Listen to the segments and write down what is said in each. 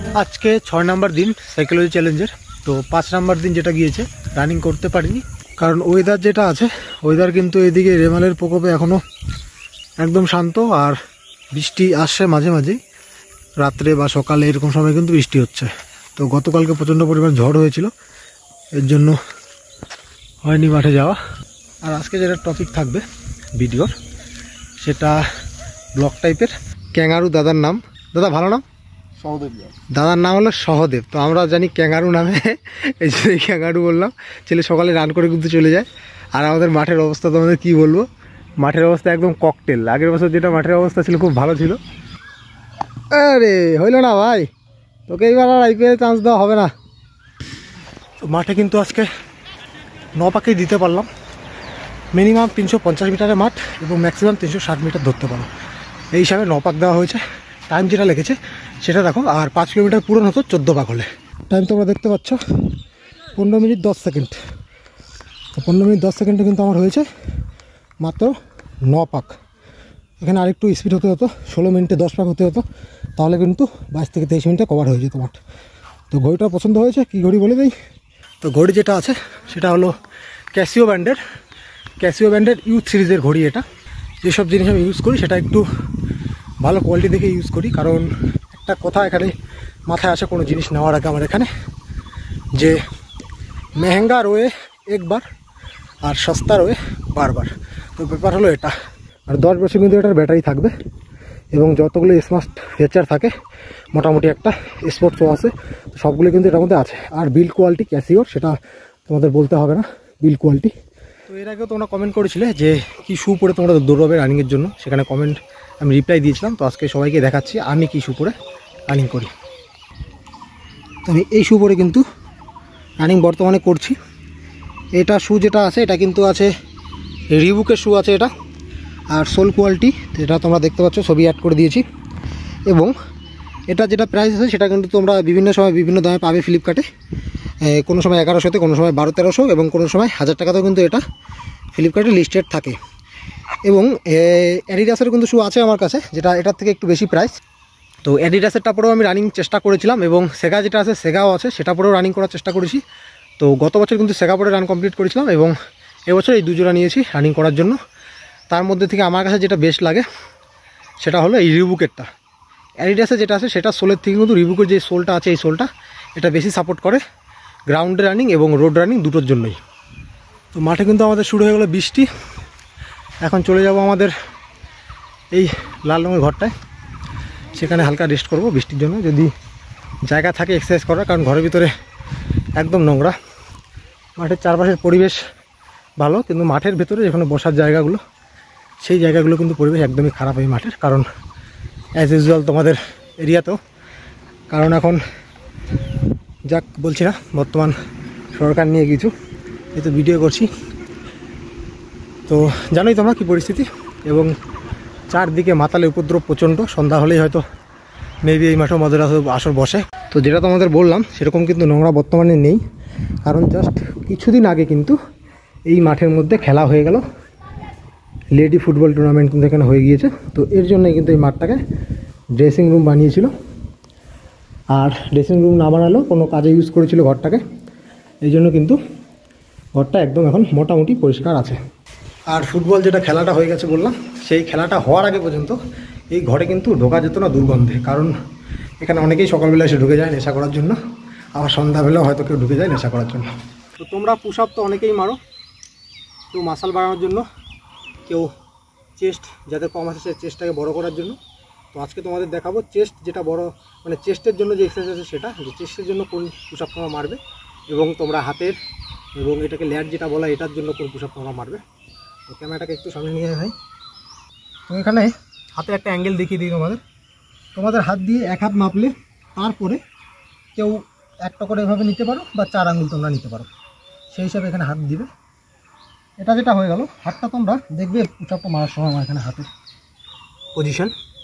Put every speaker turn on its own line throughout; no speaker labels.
আজকে 6 নম্বর দিন সাইকোলজি চ্যালেঞ্জের। তো 5 নম্বর দিন যেটা গিয়েছে রানিং করতে পারিনি, কারণ ওয়েদার যেটা আছে, ওয়েদার কিন্তু এদিকে রেমালের প্রকোপে এখনও একদম শান্ত, আর বৃষ্টি আসছে মাঝে মাঝেই, রাত্রে বা সকালে এরকম সময় কিন্তু বৃষ্টি হচ্ছে। তো গতকালকে প্রচণ্ড পরিমাণ ঝড় হয়েছিল, এর জন্য হয়নি মাঠে যাওয়া। আর আজকে যেটা টপিক থাকবে ভিডিওর, সেটা ব্লগ টাইপের। ক্যাঙ্গারু দাদার নাম, দাদা ভালো নাম?
সহদেব।
দাদার নাম হলো সহদেব। তো আমরা জানি ক্যাঙ্গারু নামে, এই জন্য ক্যাঙ্গারু বললাম। ছেলে সকালে রান করে কিন্তু চলে যায়। আর আমাদের মাঠের অবস্থা তো আমাদের কী বলবো, মাঠের অবস্থা একদম ককটেল। আগের বছর যেটা মাঠের অবস্থা ছিল খুব ভালো ছিল। আরে হইল না ভাই, তোকে এইবার আর আইপিএল চান্স দেওয়া হবে না। তো মাঠে কিন্তু আজকে 9 পাকেই দিতে পারলাম। মিনিমাম 350 মিটারের মাঠ এবং ম্যাক্সিমাম 360 মিটার ধরতে পারো, এই হিসাবে 9 পাক দেওয়া হয়েছে। টাইম যেটা লেগেছে সেটা দেখো, আর 5 কিলোমিটার পূরণ হতো 14 পাক হলে। টাইম তোমরা দেখতে পাচ্ছ 15 মিনিট 10 সেকেন্ড। তো 15 মিনিট 10 সেকেন্ডে কিন্তু আমার হয়েছে মাত্র 9 পাক। এখানে আরেকটু স্পিড হতে হতো, 16 মিনিটে 10 পাক হতে হতো, তাহলে কিন্তু 22 থেকে 23 মিনিটে কভার হয়ে যেত মাঠ। তো ঘড়িটা পছন্দ হয়েছে, কী ঘড়ি বলে দিই। তো ঘড়ি যেটা আছে সেটা হলো ক্যাসিও ব্র্যান্ডের ইউথ সিরিজের ঘড়ি। এটা যেসব জিনিস আমি ইউজ করি সেটা একটু ভালো কোয়ালিটি দেখে ইউজ করি, কারণ একটা কথা এখানে মাথায় আসে কোনো জিনিস নেওয়ার আগে আমার এখানে, যে মেহেঙ্গা রোয়ে একবার আর সস্তা রোয়ে বারবার। তো ব্যাপার হলো এটা। আর 10 বছর কিন্তু এটার ব্যাটারি থাকবে, এবং যতগুলো স্মার্ট ফিচার থাকে মোটামুটি একটা স্পোর্টস আছে, সবগুলো কিন্তু এটার মধ্যে আছে। আর বিল্ড কোয়ালিটি ক্যাসিওর, সেটা তোমাদের বলতে হবে না, বিল্ড কোয়ালিটি। তো এর আগেও তোমরা কমেন্ট করেছিলে যে কি শু পরে তোমরা দৌড়াবে রানিংয়ের জন্য, সেখানে কমেন্ট আমি রিপ্লাই দিয়েছিলাম। তো আজকে সবাইকে দেখাচ্ছি আমি কি শু পরে রানিং করি। তো আমি এই শু পরে কিন্তু রানিং বর্তমানে করছি। এটা শু যেটা আছে এটা কিন্তু আছে রিবুকের শু আছে এটা, আর সোল কোয়ালিটি যেটা তোমরা দেখতে পাচ্ছ, ছবি অ্যাড করে দিয়েছি। এবং এটা যেটা প্রাইস আছে সেটা কিন্তু তোমরা বিভিন্ন সময় বিভিন্ন দামে পাবে ফ্লিপকার্টে। কোনো সময় 1100-তে, কোনো সময় 1200-1300, এবং কোনো সময় 1000 টাকাতেও কিন্তু এটা ফ্লিপকার্টে লিস্টেড থাকে। এবং অ্যাডিডাসের কিন্তু শু আছে আমার কাছে, যেটা এটার থেকে একটু বেশি প্রাইস। তো অ্যাডিডাসেরটা পরেও আমি রানিং চেষ্টা করেছিলাম, এবং সেগা যেটা আছে সেগাও আছে, সেটা পরেও রানিং করার চেষ্টা করেছি। তো গত বছর কিন্তু সেগা পরে রান কমপ্লিট করেছিলাম, এবং এবছর এই 2 জোড়া নিয়েছি রানিং করার জন্য। তার মধ্যে থেকে আমার কাছে যেটা বেস্ট লাগে সেটা হলো এই রিবুকেরটা। অ্যাডিডাসে যেটা আছে সেটা সোলের থেকে কিন্তু রিবুকের যে সোলটা আছে, এই সোলটা এটা বেশি সাপোর্ট করে গ্রাউন্ডে রানিং এবং রোড রানিং দুটোর জন্যই। তো মাঠে কিন্তু আমাদের শুরু হয়ে গেলো বৃষ্টি। এখন চলে যাব আমাদের এই লাল রঙের ঘরটায়, সেখানে হালকা রেস্ট করব বৃষ্টির জন্য, যদি জায়গা থাকে এক্সারসাইজ করার, কারণ ঘরের ভিতরে একদম নোংরা। মাঠের চারপাশের পরিবেশ ভালো, কিন্তু মাঠের ভেতরে যেখানে বসার জায়গাগুলো, সেই জায়গাগুলো কিন্তু পরিবেশ একদমই খারাপ এই মাঠের। কারণ অ্যাজ ইউজুয়াল তোমাদের এরিয়াতেও, কারণ এখন যাক বলছি না, বর্তমান সরকার নিয়ে কিছু এই তো ভিডিও করছি। তো জানোই তোমরা কী পরিস্থিতি, এবং চারদিকে মাতালে উপদ্রব প্রচণ্ড। সন্ধ্যা হলেই হয়তো মেবি এই মাঠেও মদের আসর বসে। তো যেটা তোমাদের বললাম সেরকম কিন্তু নোংরা বর্তমানে নেই, কারণ জাস্ট কিছুদিন আগে কিন্তু এই মাঠের মধ্যে খেলা হয়ে গেল, লেডি ফুটবল টুর্নামেন্ট কিন্তু এখানে হয়ে গিয়েছে। তো এর জন্যই কিন্তু এই মাঠটাকে ড্রেসিং রুম বানিয়েছিল, আর ড্রেসিং রুম না বানালেও কোনো কাজে ইউজ করেছিল ঘরটাকে, এই জন্য কিন্তু ঘরটা একদম এখন মোটামুটি পরিষ্কার আছে। আর ফুটবল যেটা খেলাটা হয়ে গেছে বললাম, সেই খেলাটা হওয়ার আগে পর্যন্ত এই ঘরে কিন্তু ঢোকা যেত না দুর্গন্ধে, কারণ এখানে অনেকেই সকালবেলা এসে ঢুকে যায় নেশা করার জন্য, আবার সন্ধ্যাবেলাও হয়তো কেউ ঢুকে যায় নেশা করার জন্য। তো তোমরা পুশ আপ তো অনেকেই মারো, কেউ মাসাল বাড়ানোর জন্য, কেউ চেস্ট যাদের কম আছে সে চেস্টটাকে বড় করার জন্য। তো আজকে তোমাদের দেখাবো চেস্ট যেটা বড়, মানে চেস্টের জন্য যে এক্সারসাইজ আছে সেটা, যে চেস্টের জন্য কোন পুশ আপ তোমরা মারবে, এবং তোমরা হাতের এবং এটাকে ল্যাট যেটা বলা এটার জন্য কোন পুশ আপ তোমরা মারবে। তো ক্যামেরাটাকে একটু সামনে নিয়ে যাই। তো এখানে হাতের একটা অ্যাঙ্গেল দেখিয়ে দিই তোমাদের হাত দিয়ে 1 হাত মাপলে, তারপরে কেউ একটা করে এভাবে নিতে পারো, বা 4 আঙ্গুল তোমরা নিতে পারো, সেই হিসাবে এখানে হাত দিবে। এটা যেটা হয়ে গেল, হাতটা তোমরা দেখবে পুশ আপটা মারার সময় আমার এখানে হাতের পজিশন,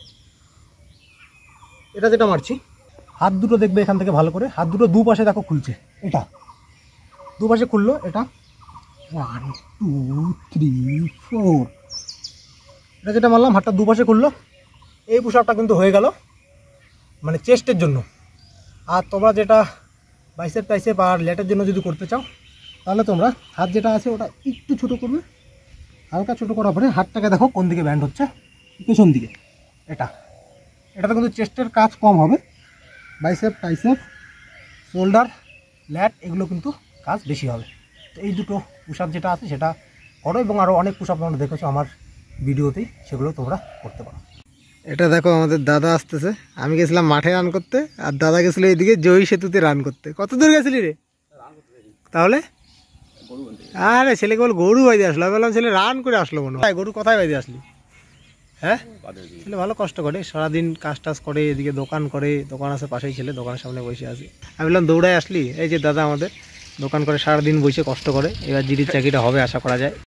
এটা যেটা মারছি, হাত দুটো দেখবে এখান থেকে ভালো করে, হাত দুটো দুপাশে দেখো খুলছে, এটা দুপাশে খুললো, এটা 1 2 3 4, এটা যেটা মারলাম হাতটা দুপাশে খুললো। এই পুশ আপটা কিন্তু হয়ে গেল মানে চেস্টের জন্য। আর তোমরা যেটা বাইসেপ টাইসেপ আর লেটের জন্য যদি করতে চাও তাহলে তোমরা হাত যেটা আছে ওটা একটু ছোটো করবে, হালকা ছোটো করার পরে হাতটাকে দেখো কোন দিকে ব্যান্ড হচ্ছে, পেছন দিকে। এটাতে কিন্তু চেস্টের কাজ কম হবে, বাইসেপ টাইসেপ শোল্ডার ল্যাট এগুলো কিন্তু কাজ বেশি হবে। তো এই দুটো পুশ আপ যেটা আছে সেটা করো, এবং আরও অনেক পুশ আপ তোমরা দেখেছো আমার ভিডিওতেই, সেগুলো তোমরা করতে পারো। এটা দেখো আমাদের দাদা আসতেছে, আমি গেছিলাম মাঠে রান করতে আর দাদা গেছিলো এইদিকে জয়ী সেতুতে রান করতে। কত দূর গেছিলি রে? তাহলে আরে ছেলে কেবল গরু বাইতে আসলো, আমি বললাম ছেলে রান করে আসলো মনে হয়। গরু কোথায় বাইতে আসলি? হ্যাঁ, ছেলে ভালো কষ্ট করে, সারাদিন কাজ টাজ করে, এদিকে দোকান করে, দোকান আছে পাশেই, ছেলে দোকানের সামনে বসে আছে। আমি বললাম দৌড়ায় আসলি? এই যে দাদা আমাদের দোকান করে সারাদিন বসে কষ্ট করে, এবার জিডির চাকরিটা হবে আশা করা যায়।